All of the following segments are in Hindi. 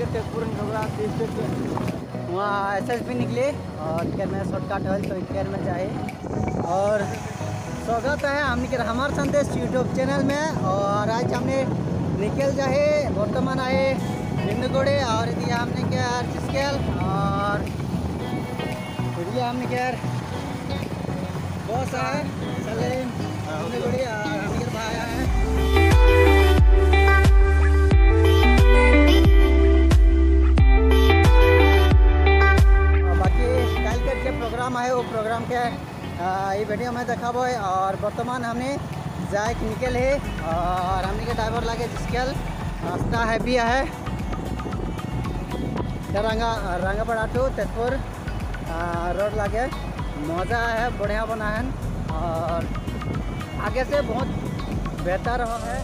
के तेजपुर वहाँ SSB निकले और केर में शॉर्टकट है तो केर में जाए। और स्वागत है हमने के हमारे संदेश यूट्यूब चैनल में। और आज हमने निकल जाए वर्तमान आए बिंदुगुड़ी और दिया हमने क्या जिसकेल और दिया हमने क्या बॉस है चले बिंदुगुड़ी और हमने के भाई आए हैं। प्रोग्राम है वो प्रोग्राम के ये वीडियो में देखाबो है। और वर्तमान हमने जाए निकल है और हमने के ड्राइवर लगे जिसके रास्ता है भी है रंगापड़ा टू तेजपुर रोड लगे मज़ा है बढ़िया बना है और आगे से बहुत बेहतर है।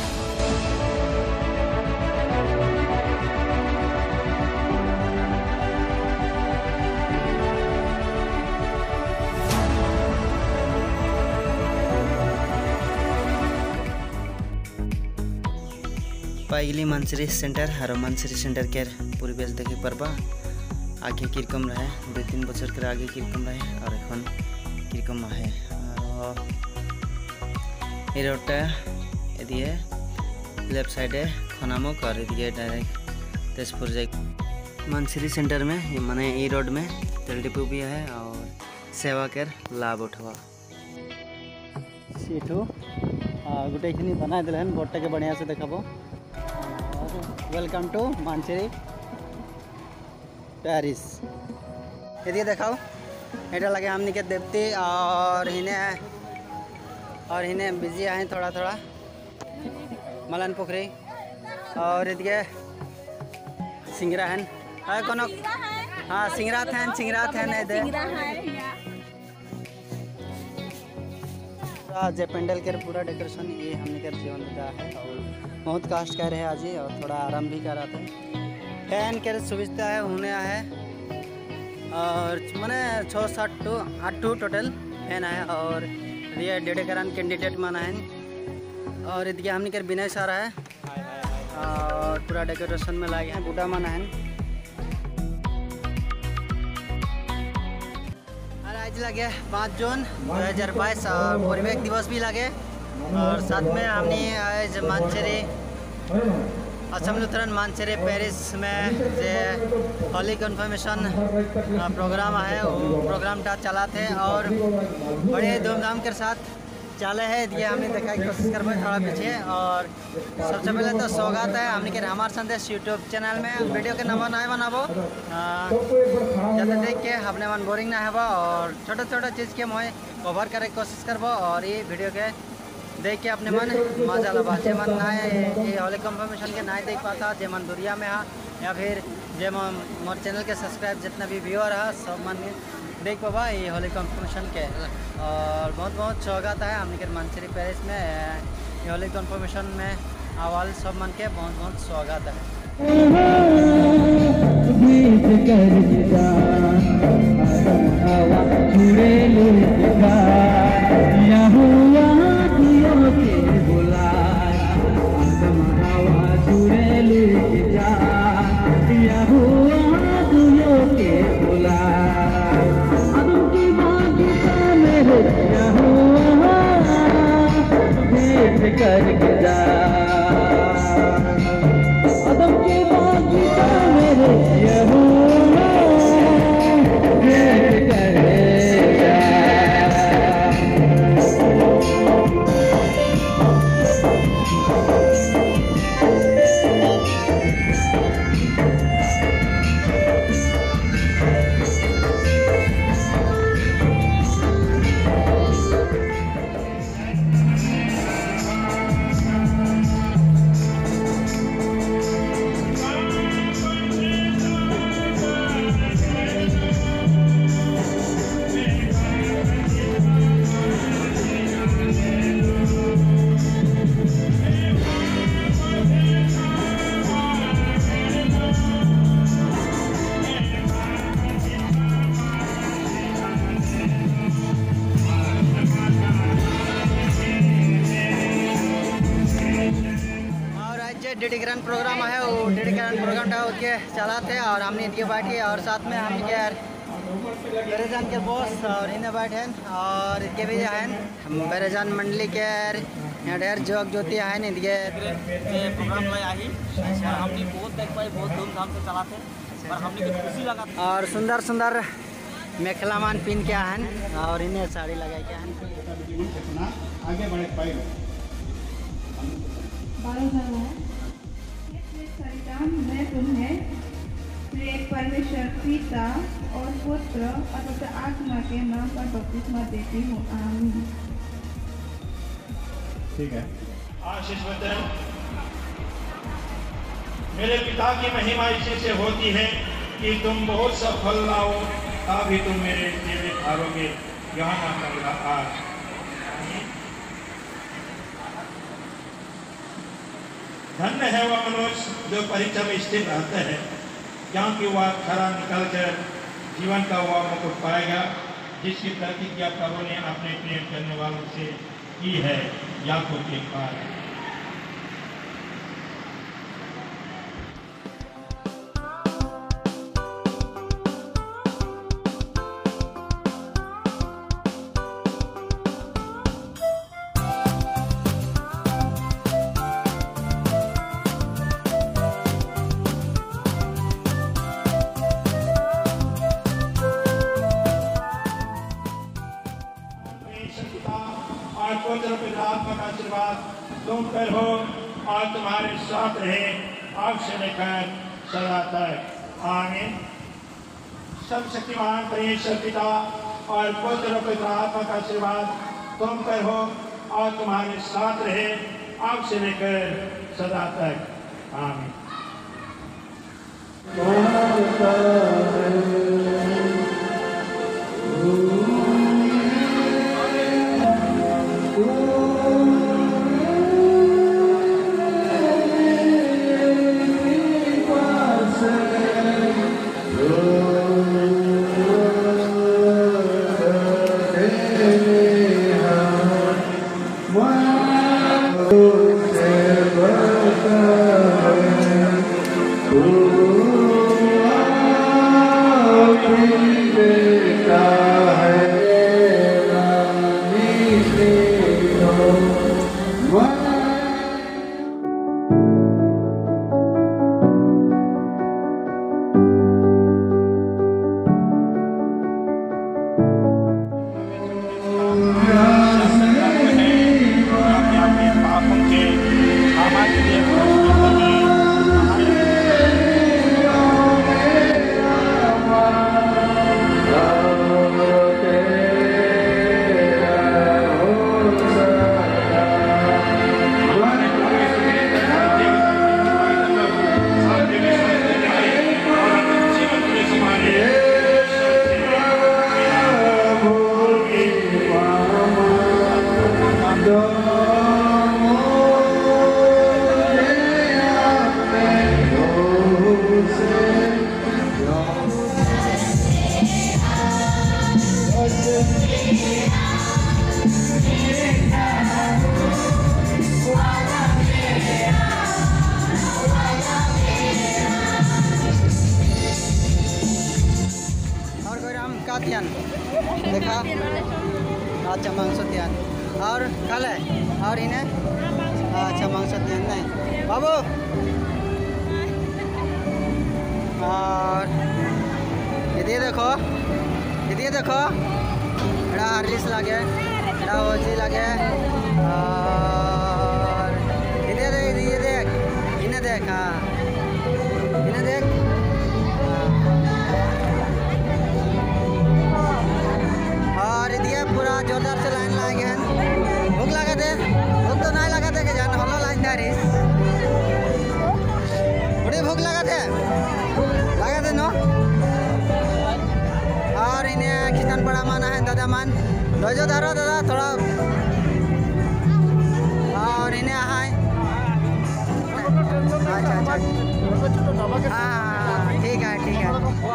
पाइगली मानसरी सेंटर और मानसरी सेंटर के परिवेश देखे पारबा आगे किरकम रहे 2-3 बছর के आगे किरकम रहे और एखन किरकम है। ये रोडटा एदिए लेफ्ट साइडे खनामुक और एदिए डायरेक्ट तेजपुर जाए मानसरी सेंटर में ये माने ये रोड में तेल डिपो भी है और सेवा के लाभ उठवा सीठू गोटेखिनि बना दिल बोर्डटा के बढ़िया से देखाबो। वेलकम टू मानसरी पेरिस ये देखाओ एटा लगे हमने के देवती और इन्हें बिजी आए थोड़ा थोड़ा मलन पोखरी और ये सिंगरा है कोनो हाँ सिंगरा थे दे जे पेंडल के पूरा डेकोरेशन ये हमने के जीवन का है और बहुत कास्ट कह रहे हैं आज ही और थोड़ा आराम भी कर रहा था। फैन के सुविधा है होने है और मैंने 6-7 टोटल फैन है और ये डेडेकरण कैंडिडेट माना है और इतने हमने के विनय सारा है और पूरा डेकोरेशन में लाए हैं बूढ़ा माना है। आज लगे 5 जून 2022 और परिवेश दिवस भी लगे और साथ में हमने आज मानसरी असम लुथरन मानसरी पेरिस में जे होली कन्फर्मेशन प्रोग्राम है वो प्रोग्राम चला थे और बड़े धूमधाम के साथ चले है ये हमने देखा की कोशिश करबो थोड़ा पीछे। और सबसे पहले तो स्वागत है हमने के हमारे संदेश यूट्यूब चैनल में वीडियो के नंबर ना बनाबो जाते देख के अपने मन बोरिंग ना होबो और छोटा चीज़ के मैं कवर करे कोशिश करबो और ये वीडियो के देख के अपने मन मजा लबा जे मन ना ये होली कन्फर्मेशन के ना देख पाता जे मन दुनिया में है या फिर जे मोर चैनल के सब्सक्राइब जितना भी व्यूअर है सब मन देख पाबा ये होली कन्फर्मेशन के। और बहुत स्वागत है हमने के मानसरी पेरिस में ये होली कन्फर्मेशन में आवाल सब मन के बहुत स्वागत करके जा प्रोग्राम के चला थे और हमने इनके बैठी और साथ में हम बेरेजान के बॉस और इन्हें बैठे और इनके भी हैं बेरेजान मंडली के यहाँ ढेर जोग ज्योति है इनके प्रोग्राम में आई हमने बहुत देख पाई, बहुत धूमधाम से चला थे और हमने को खुशी लगा और सुंदर सुंदर मेखलामान पिन के हैं और इन्हें साड़ी लगा के हैं। आगे बढ़े पाए मैं तुम्हें एक परमेश्वर पिता और पुत्र और आत्मा के नाम पर बपतिस्मा देती हूँ, आमीन। ठीक है। आशीष वचन। मेरे पिता की महिमा इसी से होती है कि तुम बहुत सा फल लाओ, तभी तुम मेरे चेले ठहरोगे। यूहन्ना 15:8। धन्य है वह मनुष्य जो परीक्षा में स्थिर रहते हैं, क्योंकि वह खरा निकलकर जीवन का वह मुकुट पाएगा जिसकी प्रतिज्ञा प्रभु ने अपने प्रेम करने वालों से की है। याकूब 1:12। और पुत्र पिता आत्मा का आशीर्वाद तुम पर हो और तुम्हारे साथ रहे अब से लेकर सदा तक, आमीन। सब शक्तिमान परमेश्वर पिता और पुत्र पिता आत्मा का आशीर्वाद तुम पर हो और तुम्हारे साथ रहे अब से लेकर सदा तक, आमीन। देखा अच्छा मांस त्यान और खाले और इन्हें अच्छा मांस त्यान नहीं बाबू और ये देखो एड़ा हार्लिक्स लगे एड़ा ओजी लगे और ये देख इन्हें देख हाँ इन्हें देख और ये पूरा जोरदार से लाइन लगे हैं। भूख लगा थे भूख तो नहीं लगा थे कि जान हलो लाइन दारी बड़ी भूख लगा थे नो और इन्हें किसान बड़ा माना है दादा मान रोजो धरो दादा थोड़ा और इन्हें हाय अच्छा हाँ ठीक है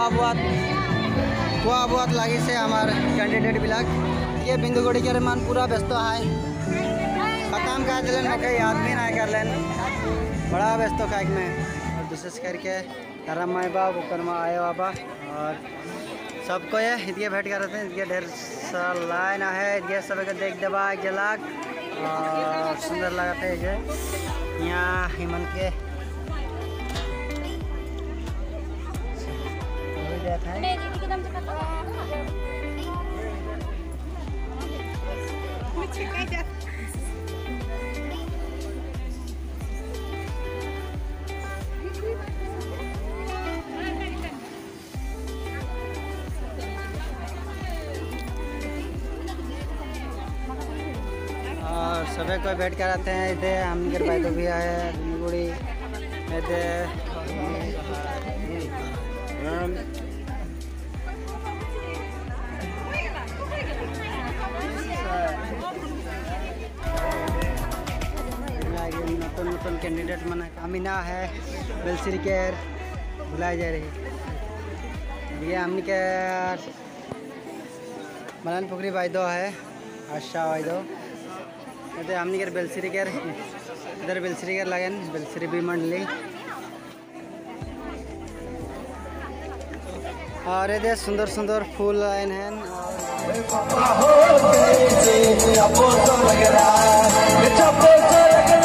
वो बहुत लगी से हमार कैंडिडेट बिलाक ये बिंदुगुड़ी के मान पूरा व्यस्त है खत्म कर दिलन ओके याद भी ना कर लेन बड़ा व्यस्त काइक में और विशेष करके रमाई बाबू करमा आए बाबा और सबको ये इतने भेंट करते हैं। इतने ढेर सा लाइन है, इतने सब देख देवा जलाक और सुंदर लगते है ये यहाँ हिमन के और सभी को बैठ कर आते हैं। इधर हमगर भाई तो भी आए गुड़ी नतून नतून कैंडिडेट मन अमीना है बेलसिरी केर बुलाई जा रही ये हमने के मलन पुकरी वायदो है आशा वायदो इधर हमने के बेलसिरी केर इधर बेलसिरी केर लगन बेलसिरी भी मंडली और इधर सुंदर सुंदर फूल लाइन है।